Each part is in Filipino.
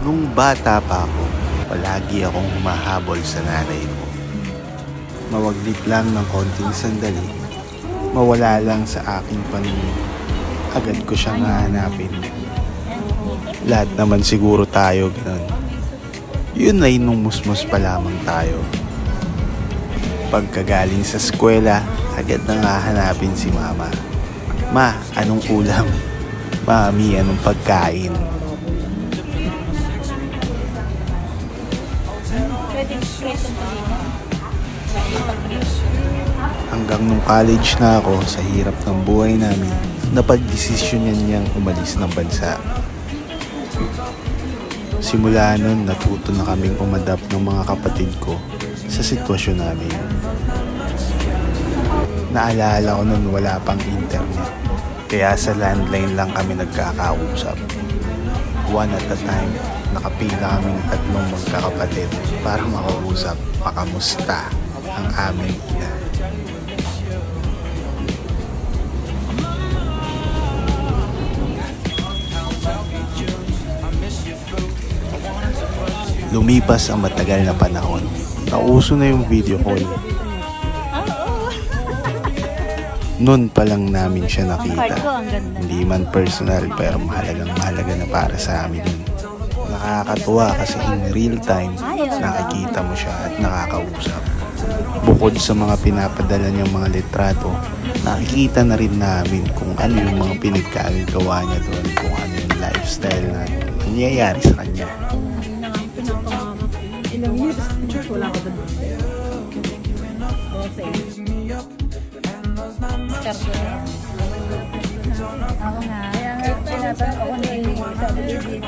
Nung bata pa ako, palagi akong humahabol sa nanay ko. Mawaglit lang ng konting sandali, mawala lang sa aking paningin, agad ko siyang hahanapin. Lahat naman siguro tayo ganun. Yun ay nung musmus pa lamang tayo. Pagkagaling sa eskwela, agad nang hahanapin si mama. Ma, anong ulam? Mami, anong pagkain? Hanggang nung college na ako, sa hirap ng buhay namin, napagdesisyonan niyang umalis ng bansa. Simula nun, natuto na kaming umadapt ng mga kapatid ko sa sitwasyon namin. Naalala ko nun wala pang internet, kaya sa landline lang kami nagkakausap. One at a time, nakapila kaming tatlong magkakapatid para makausap, makamusta ang aming ina. Lumipas ang matagal na panahon. Nauso na yung video call. Noon pa lang namin siya nakita. Hindi man personal pero mahalaga na para sa amin yun. Nakakatuwa kasi in real time nakikita mo siya at nakakausap. Bukod sa mga pinapadala niyang mga litrato, nakikita na rin namin kung ano yung mga pinagkagawa niya doon, kung ano yung lifestyle na nangyayari sa kanya. Ilang years, wala ko doon. Ako nga. Kaya nga, tinatanong ako na sabi dito.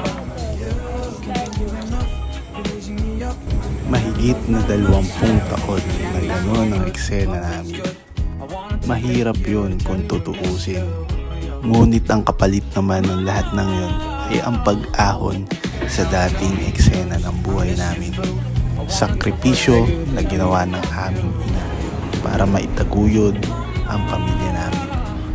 Mahigit na 20 taon na gano'n ang eksena namin. Mahirap yun kung tutuusin. Ngunit ang kapalit naman ng lahat ng yun ay ang pag-ahon sa dating eksena ng buhay namin. Sakripisyo na ginawa ng aming ina para maitaguyod ang pamilya namin.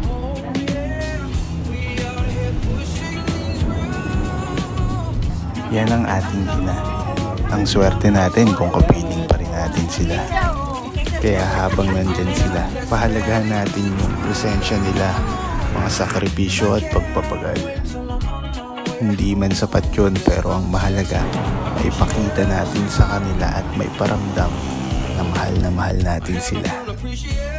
Yan ang ating ina. Ang swerte natin kung kapiling pa rin natin sila. Kaya habang nandyan sila, pahalagahan natin yung presensya nila, mga sakripisyo at pagpapagal. Hindi man sapat yun, pero ang mahalaga, maipakita natin sa kanila at maiparamdam na mahal natin sila.